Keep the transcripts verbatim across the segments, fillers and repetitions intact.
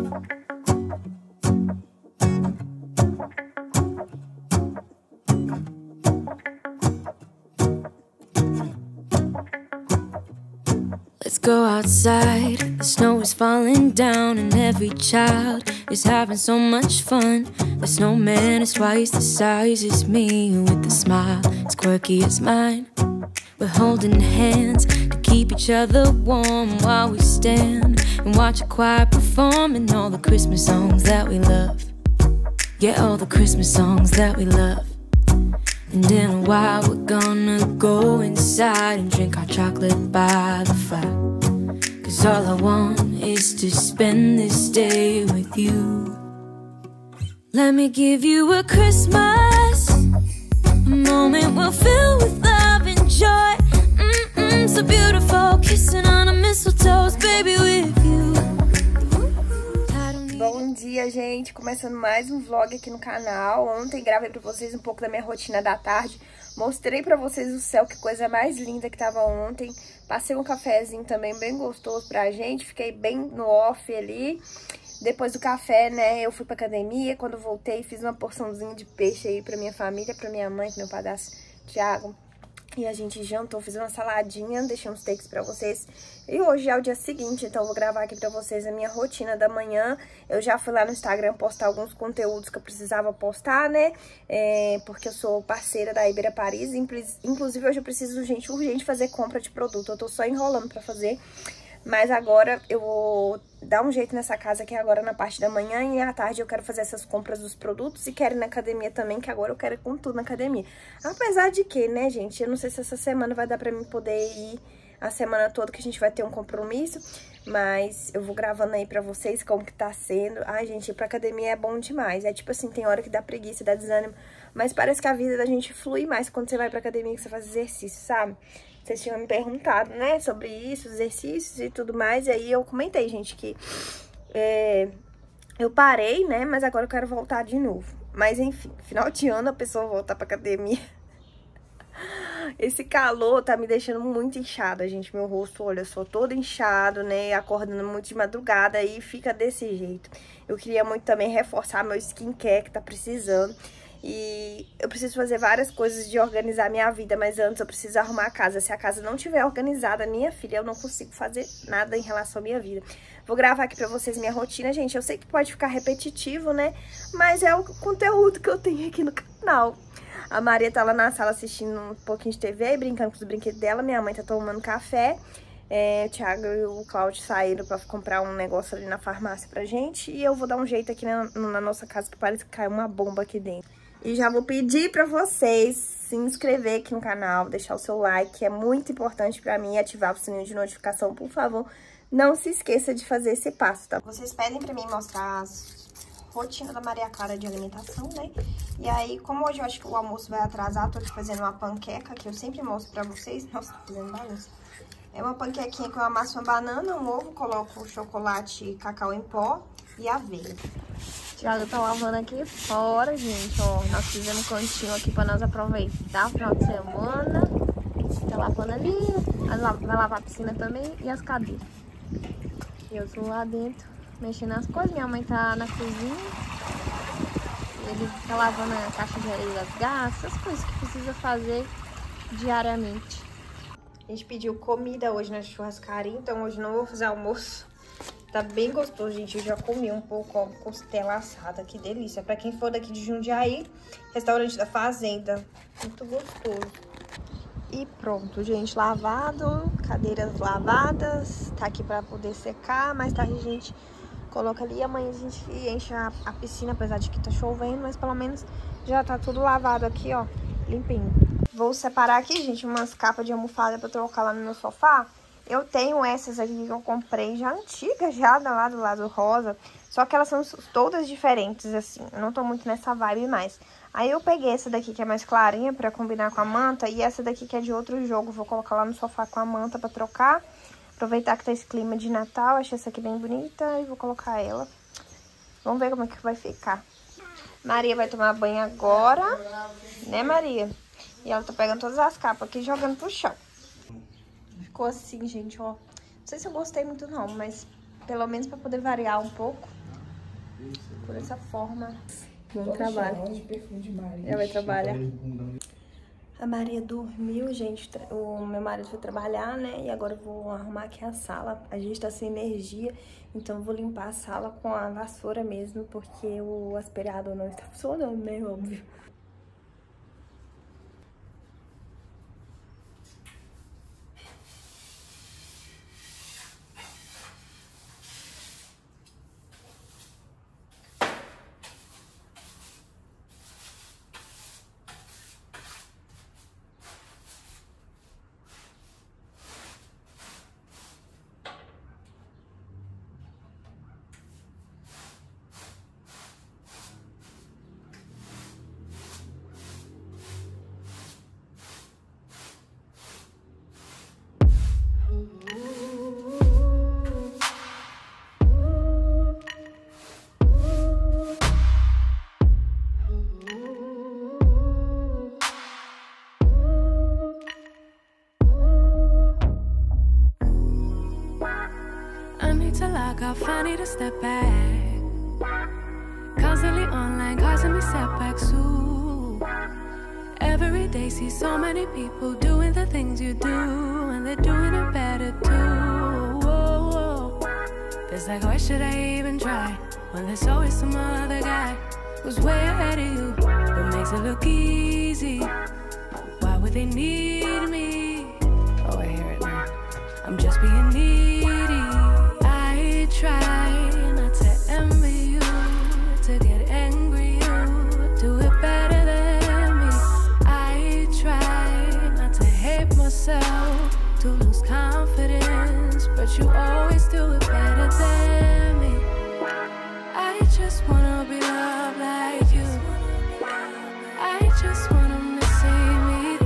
Let's go outside, the snow is falling down and every child is having so much fun. The snowman is twice the size as me, with a smile as quirky as mine. We're holding hands to keep each other warm while we stand and watch a choir performing all the Christmas songs that we love. Yeah, all the Christmas songs that we love. And in a while we're gonna go inside and drink our chocolate by the fire. Cause all I want is to spend this day with you. Let me give you a Christmas, a moment we'll fill with love and joy. Mm-mm, so beautiful, kissing on a mistletoe, baby, with you. Bom dia, gente, começando mais um vlog aqui no canal. Ontem gravei pra vocês um pouco da minha rotina da tarde. Mostrei pra vocês o céu, que coisa mais linda que tava ontem. Passei um cafezinho também bem gostoso pra gente. Fiquei bem no off ali. Depois do café, né, eu fui pra academia. Quando voltei, fiz uma porçãozinha de peixe aí pra minha família, pra minha mãe, pro meu padrasto Thiago. E a gente jantou, fiz uma saladinha, deixei uns takes pra vocês. E hoje é o dia seguinte, então eu vou gravar aqui pra vocês a minha rotina da manhã. Eu já fui lá no Instagram postar alguns conteúdos que eu precisava postar, né? É, porque eu sou parceira da Iberia Paris. Inclusive, hoje eu preciso, gente, urgente fazer compra de produto. Eu tô só enrolando pra fazer. Mas agora eu vou dar um jeito nessa casa aqui agora na parte da manhã, e à tarde eu quero fazer essas compras dos produtos e quero ir na academia também, que agora eu quero ir com tudo na academia. Apesar de que, né, gente, eu não sei se essa semana vai dar pra mim poder ir a semana toda, que a gente vai ter um compromisso, mas eu vou gravando aí pra vocês como que tá sendo. Ai, gente, ir pra academia é bom demais. É tipo assim, tem hora que dá preguiça, dá desânimo, mas parece que a vida da gente flui mais quando você vai pra academia, que você faz exercício, sabe? Vocês tinham me perguntado, né, sobre isso, exercícios e tudo mais. E aí eu comentei, gente, que é, eu parei, né, mas agora eu quero voltar de novo. Mas enfim, final de ano a pessoa voltar pra academia. Esse calor tá me deixando muito inchada, gente. Meu rosto, olha só, todo inchado, né, acordando muito de madrugada e fica desse jeito. Eu queria muito também reforçar meu skincare, que tá precisando. E eu preciso fazer várias coisas de organizar minha vida, mas antes eu preciso arrumar a casa. Se a casa não estiver organizada, minha filha, eu não consigo fazer nada em relação à minha vida. Vou gravar aqui pra vocês minha rotina, gente. Eu sei que pode ficar repetitivo, né? Mas é o conteúdo que eu tenho aqui no canal. A Maria tá lá na sala assistindo um pouquinho de T V, brincando com os brinquedos dela. Minha mãe tá tomando café. É, o Thiago e o Cláudio saíram pra comprar um negócio ali na farmácia pra gente. E eu vou dar um jeito aqui na, na nossa casa, que parece que caiu uma bomba aqui dentro. E já vou pedir pra vocês se inscrever aqui no canal, deixar o seu like, que é muito importante pra mim, e ativar o sininho de notificação, por favor. Não se esqueça de fazer esse passo, tá? Vocês pedem pra mim mostrar as rotinas da Maria Clara de alimentação, né? E aí, como hoje eu acho que o almoço vai atrasar, tô aqui fazendo uma panqueca, que eu sempre mostro pra vocês. Nossa, tô fazendo bagunça. É uma panquequinha que eu amasso uma banana, um ovo, coloco chocolate, cacau em pó e aveia. Thiago tá lavando aqui fora, gente, ó. Nós fizemos um cantinho aqui pra nós aproveitar o final de semana. Tá lavando ali, vai lavar a piscina também e as cadeiras. E eu tô lá dentro, mexendo nas coisas. Minha mãe tá na cozinha. Ele tá lavando a caixa de areia das gatas, essas coisas que precisa fazer diariamente. A gente pediu comida hoje na churrascaria, então hoje não vou fazer almoço. Tá bem gostoso, gente. Eu já comi um pouco, ó, costela assada. Que delícia. Pra quem for daqui de Jundiaí, restaurante da Fazenda. Muito gostoso. E pronto, gente. Lavado. Cadeiras lavadas. Tá aqui pra poder secar. Mais tarde a gente coloca ali. Amanhã a gente enche a, a piscina, apesar de que tá chovendo. Mas pelo menos já tá tudo lavado aqui, ó. Limpinho. Vou separar aqui, gente, umas capas de almofada pra trocar lá no meu sofá. Eu tenho essas aqui que eu comprei já antigas, já lá do lado rosa. Só que elas são todas diferentes, assim. Eu não tô muito nessa vibe mais. Aí eu peguei essa daqui que é mais clarinha pra combinar com a manta. E essa daqui que é de outro jogo. Vou colocar lá no sofá com a manta pra trocar. Aproveitar que tá esse clima de Natal. Achei essa aqui bem bonita e vou colocar ela. Vamos ver como é que vai ficar. Maria vai tomar banho agora. Né, Maria? E ela tá pegando todas as capas aqui e jogando pro chão. Ficou assim, gente, ó. Não sei se eu gostei muito não, mas pelo menos pra poder variar um pouco. por essa forma. Bom trabalho. Ela vai trabalhar. A Maria dormiu, gente. O meu marido foi trabalhar, né? E agora eu vou arrumar aqui a sala. A gente tá sem energia, então eu vou limpar a sala com a vassoura mesmo, porque o aspirador não está funcionando, né? Óbvio. I need to step back. Constantly online, causing me setbacks too. Every day see so many people doing the things you do, and they're doing it better too. Whoa, whoa. Feels like, why should I even try when there's always some other guy who's way ahead of you, but makes it look easy. Why would they need me? Oh, I hear it now. I'm just being needy. I try not to envy you, to get angry you do it better than me. I try not to hate myself, to lose confidence, but you always do it better than me. I just wanna be loved like you. I just want them to see me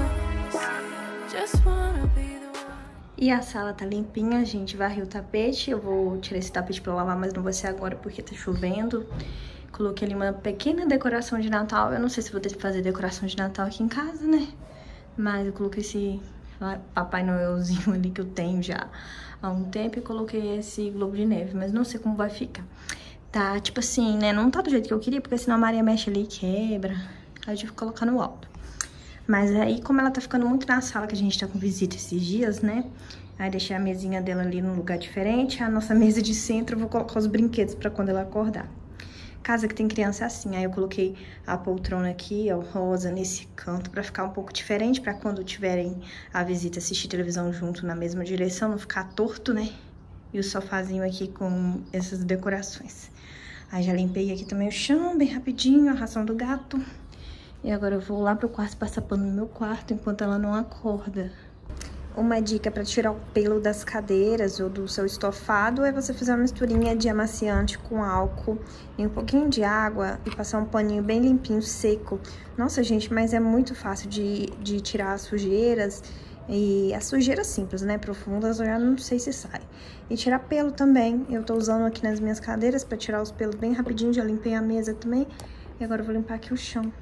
too. Just wanna be the one. E a sala tá limpinha, a gente varreu o tapete. Eu vou tirar esse tapete pra lavar, mas não vai ser agora porque tá chovendo. Coloquei ali uma pequena decoração de Natal. Eu não sei se vou ter que fazer decoração de Natal aqui em casa, né? Mas eu coloquei esse Papai Noelzinho ali que eu tenho já há um tempo. E coloquei esse globo de neve, mas não sei como vai ficar. Tá, tipo assim, né? Não tá do jeito que eu queria, porque senão a Maria mexe ali e quebra. Aí eu tive que colocar no alto. Mas aí, como ela tá ficando muito na sala, que a gente tá com visita esses dias, né? Aí deixei a mesinha dela ali num lugar diferente. A nossa mesa de centro, eu vou colocar os brinquedos pra quando ela acordar. Casa que tem criança é assim. Aí eu coloquei a poltrona aqui, ó, rosa, nesse canto, pra ficar um pouco diferente, pra quando tiverem a visita assistir televisão junto na mesma direção, não ficar torto, né? E o sofazinho aqui com essas decorações. Aí já limpei aqui também o chão, bem rapidinho, a ração do gato. E agora eu vou lá pro quarto passar pano no meu quarto enquanto ela não acorda. Uma dica para tirar o pelo das cadeiras ou do seu estofado é você fazer uma misturinha de amaciante com álcool e um pouquinho de água e passar um paninho bem limpinho, seco. Nossa, gente, mas é muito fácil de, de tirar as sujeiras. E as sujeiras simples, né? Profundas, eu já não sei se sai. E tirar pelo também. Eu tô usando aqui nas minhas cadeiras para tirar os pelos bem rapidinho. Já limpei a mesa também. E agora eu vou limpar aqui o chão.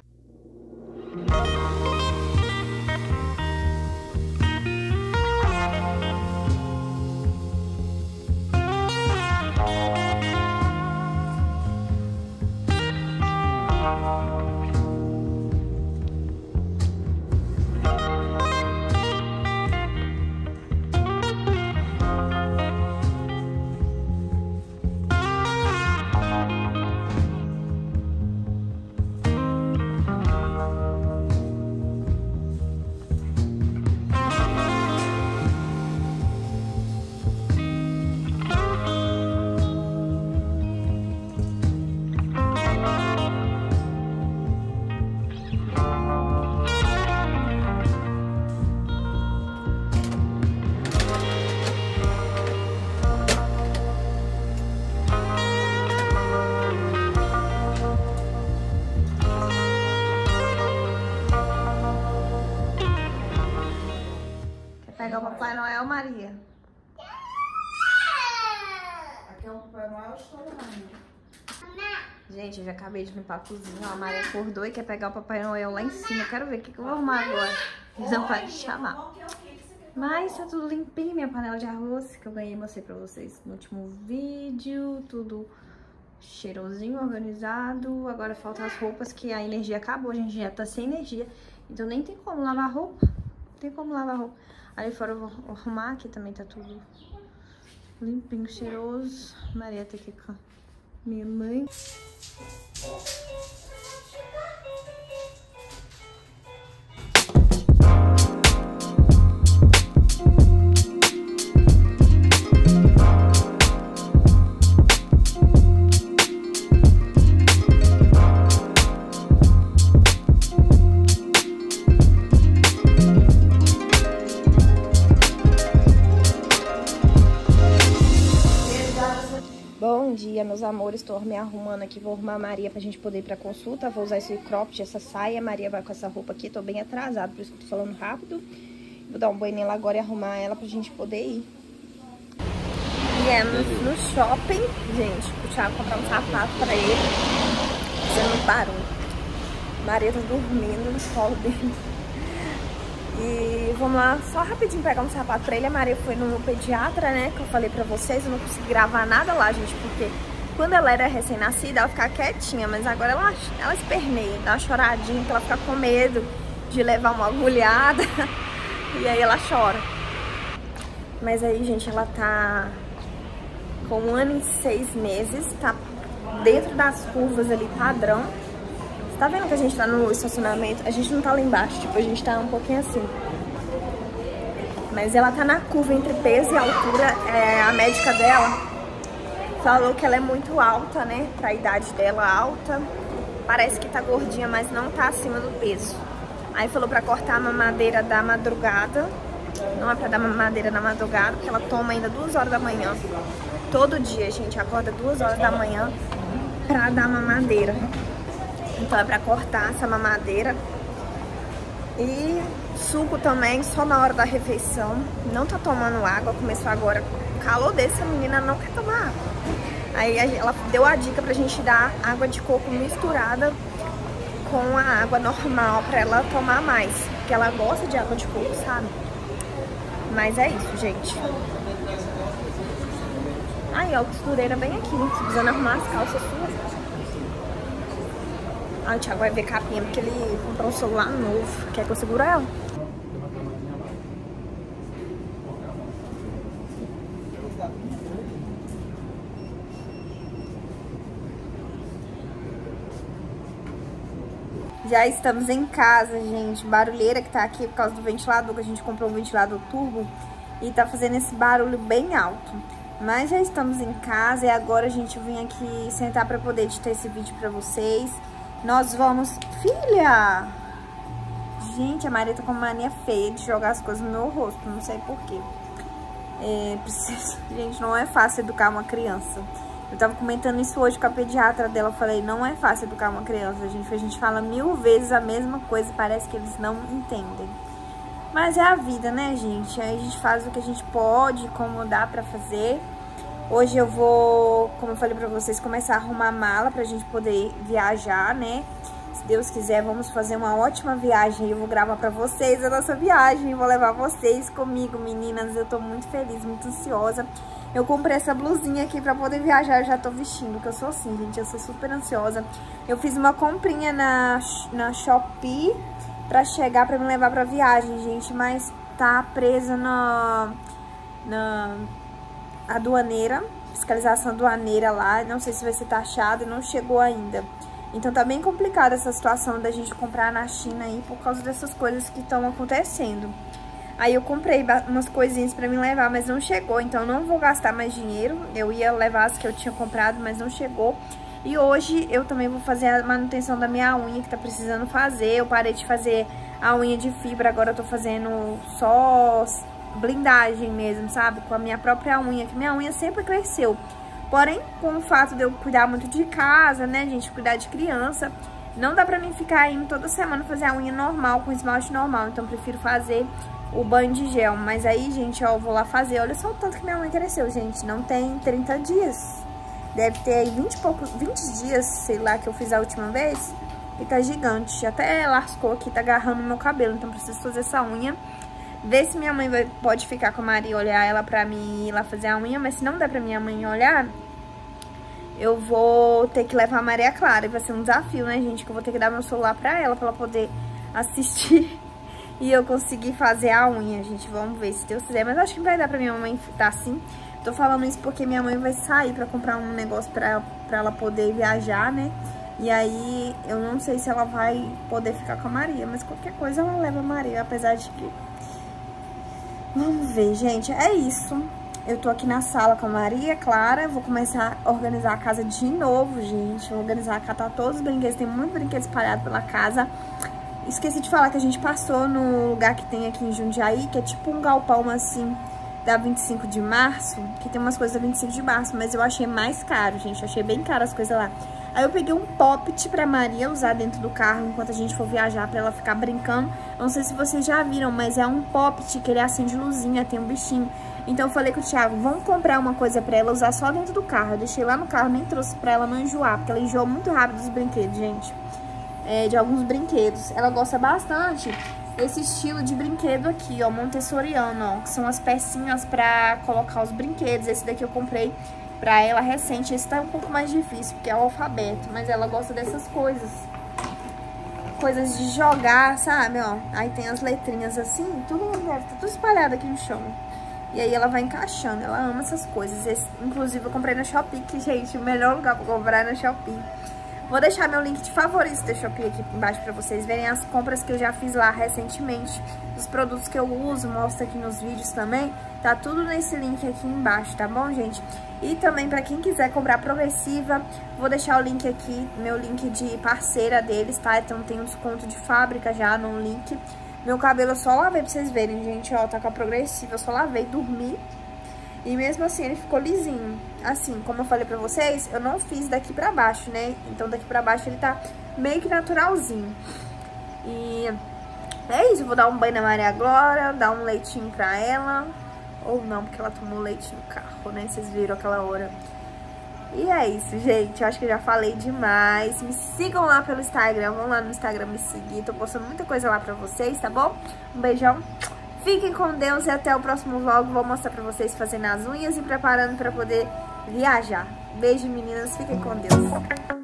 Pegar o Papai Noel, Maria. Aqui é o Papai Noel, estou lá. Gente, eu já acabei de limpar a cozinha. Ó, a Maria acordou e quer pegar o Papai Noel lá em cima. Quero ver o que, que eu vou arrumar agora. Eles não podem chamar. Mas tá tudo limpinho. Minha panela de arroz que eu ganhei, mostrei pra vocês no último vídeo. Tudo cheirosinho, organizado. Agora faltam as roupas, que a energia acabou, a gente já tá sem energia. Então nem tem como lavar roupa. Não tem como lavar roupa. Ali fora eu vou arrumar, aqui também tá tudo limpinho, cheiroso. Maria tá aqui com a minha mãe. Bom dia, meus amores, estou me arrumando aqui, vou arrumar a Maria pra gente poder ir pra consulta, vou usar esse cropped, essa saia, a Maria vai com essa roupa aqui, tô bem atrasada, por isso que eu tô falando rápido. Vou dar um banho nela agora e arrumar ela pra gente poder ir. Viemos no shopping, gente, pro Thiago comprar um sapato pra ele, fazendo muito barulho. Maria tá dormindo no colo dele. E vamos lá, só rapidinho pegar um sapato pra ele. A Maria foi no pediatra, né, que eu falei pra vocês. Eu não consegui gravar nada lá, gente, porque quando ela era recém-nascida, ela ficava quietinha. Mas agora ela, ela esperneia, dá uma choradinha, que ela fica com medo de levar uma agulhada. E aí ela chora. Mas aí, gente, ela tá com um ano e seis meses. Tá dentro das curvas ali, padrão. Tá vendo que a gente tá no estacionamento? A gente não tá lá embaixo, tipo, a gente tá um pouquinho assim. Mas ela tá na curva entre peso e altura. É, a médica dela falou que ela é muito alta, né? Pra idade dela, alta. Parece que tá gordinha, mas não tá acima do peso. Aí falou pra cortar a mamadeira da madrugada. Não é pra dar mamadeira na madrugada, porque ela toma ainda duas horas da manhã. Todo dia, gente, acorda duas horas da manhã pra dar mamadeira. Então é pra cortar essa mamadeira. E suco também, só na hora da refeição. Não tá tomando água, começou agora. O calor desse, a menina não quer tomar água. Aí ela deu a dica pra gente dar água de coco misturada com a água normal pra ela tomar mais. Porque ela gosta de água de coco, sabe? Mas é isso, gente. Aí, ó, a costureira bem aqui. Se precisando arrumar as calças suas. Ah, o Thiago vai ver capinha porque ele comprou um celular novo. Quer que eu segure ela? Já estamos em casa, gente. Barulheira que tá aqui por causa do ventilador, que a gente comprou um ventilador turbo e tá fazendo esse barulho bem alto. Mas já estamos em casa e agora a gente vem aqui sentar pra poder editar esse vídeo pra vocês. Nós vamos... Filha! Gente, a Maria tá com uma mania feia de jogar as coisas no meu rosto, não sei porquê. É, preciso... Gente, não é fácil educar uma criança. Eu tava comentando isso hoje com a pediatra dela, eu falei, não é fácil educar uma criança, gente. A gente fala mil vezes a mesma coisa, parece que eles não entendem. Mas é a vida, né, gente? Aí a gente faz o que a gente pode, como dá pra fazer. Hoje eu vou, como eu falei pra vocês, começar a arrumar a mala pra gente poder viajar, né? Se Deus quiser, vamos fazer uma ótima viagem. Eu vou gravar pra vocês a nossa viagem. Vou levar vocês comigo, meninas. Eu tô muito feliz, muito ansiosa. Eu comprei essa blusinha aqui pra poder viajar. Eu já tô vestindo, porque eu sou assim, gente. Eu sou super ansiosa. Eu fiz uma comprinha na, na Shopee pra chegar, pra me levar pra viagem, gente. Mas tá presa na... na aduaneira, fiscalização aduaneira lá, não sei se vai ser taxado, não chegou ainda. Então tá bem complicada essa situação da gente comprar na China aí por causa dessas coisas que estão acontecendo. Aí eu comprei umas coisinhas pra me levar, mas não chegou, então não vou gastar mais dinheiro. Eu ia levar as que eu tinha comprado, mas não chegou. E hoje eu também vou fazer a manutenção da minha unha, que tá precisando fazer. Eu parei de fazer a unha de fibra, agora eu tô fazendo só... blindagem mesmo, sabe? Com a minha própria unha, que minha unha sempre cresceu. Porém, com o fato de eu cuidar muito de casa, né, gente? Cuidar de criança, não dá pra mim ficar indo toda semana fazer a unha normal, com esmalte normal. Então, eu prefiro fazer o banho de gel. Mas aí, gente, ó, eu vou lá fazer. Olha só o tanto que minha unha cresceu, gente. Não tem trinta dias. Deve ter aí vinte e poucos, vinte dias, sei lá, que eu fiz a última vez. E tá gigante. Até lascou aqui, tá agarrando no meu cabelo. Então, preciso fazer essa unha. Ver se minha mãe vai, pode ficar com a Maria, olhar ela pra mim ir lá fazer a unha. Mas se não der pra minha mãe olhar, eu vou ter que levar a Maria Clara. E vai ser um desafio, né, gente? Que eu vou ter que dar meu celular pra ela, pra ela poder assistir e eu conseguir fazer a unha, gente. Vamos ver, se Deus quiser. Mas eu acho que vai dar pra minha mãe tá assim. Tô falando isso porque minha mãe vai sair pra comprar um negócio pra, pra ela poder viajar, né? E aí, eu não sei se ela vai poder ficar com a Maria, mas qualquer coisa ela leva a Maria, apesar de que... Vamos ver, gente, é isso. Eu tô aqui na sala com a Maria Clara, vou começar a organizar a casa de novo, gente. Vou organizar, catar todos os brinquedos, tem muito brinquedo espalhado pela casa. Esqueci de falar que a gente passou no lugar que tem aqui em Jundiaí, que é tipo um galpão, assim, da vinte e cinco de março, que tem umas coisas da vinte e cinco de março, mas eu achei mais caro, gente, eu achei bem caro as coisas lá. Aí eu peguei um poppet pra Maria usar dentro do carro enquanto a gente for viajar, pra ela ficar brincando. Não sei se vocês já viram, mas é um poppet que ele acende luzinha, tem um bichinho. Então eu falei com o Thiago, vamos comprar uma coisa pra ela usar só dentro do carro. Eu deixei lá no carro, nem trouxe pra ela não enjoar, porque ela enjoa muito rápido dos brinquedos, gente. É, de alguns brinquedos. Ela gosta bastante desse estilo de brinquedo aqui, ó, montessoriano, ó, que são as pecinhas pra colocar os brinquedos. Esse daqui eu comprei pra ela recente. Esse tá um pouco mais difícil, porque é o alfabeto, mas ela gosta dessas coisas. Coisas de jogar, sabe, ó. Aí tem as letrinhas assim, tudo, tá tudo espalhado aqui no chão. E aí ela vai encaixando, ela ama essas coisas. Esse, inclusive, eu comprei na Shopee, que, gente, o melhor lugar pra comprar é na Shopee. Vou deixar meu link de favoritos da Shopee aqui embaixo pra vocês verem as compras que eu já fiz lá recentemente. Os produtos que eu uso, mostro aqui nos vídeos também. Tá tudo nesse link aqui embaixo, tá bom, gente? E também pra quem quiser comprar progressiva, vou deixar o link aqui, meu link de parceira deles, tá? Então tem um desconto de fábrica já no link. Meu cabelo eu só lavei pra vocês verem, gente, ó, tá com a progressiva, eu só lavei, dormi. E mesmo assim ele ficou lisinho. Assim, como eu falei pra vocês, eu não fiz daqui pra baixo, né? Então daqui pra baixo ele tá meio que naturalzinho. E é isso, eu vou dar um banho na Maria Glória, dar um leitinho pra ela. Ou não, porque ela tomou leite no carro, né? Vocês viram aquela hora. E é isso, gente. Eu acho que eu já falei demais. Me sigam lá pelo Instagram. Vão lá no Instagram me seguir. Tô postando muita coisa lá pra vocês, tá bom? Um beijão. Fiquem com Deus e até o próximo vlog. Vou mostrar pra vocês fazendo as unhas e preparando pra poder viajar. Beijo, meninas. Fiquem com Deus.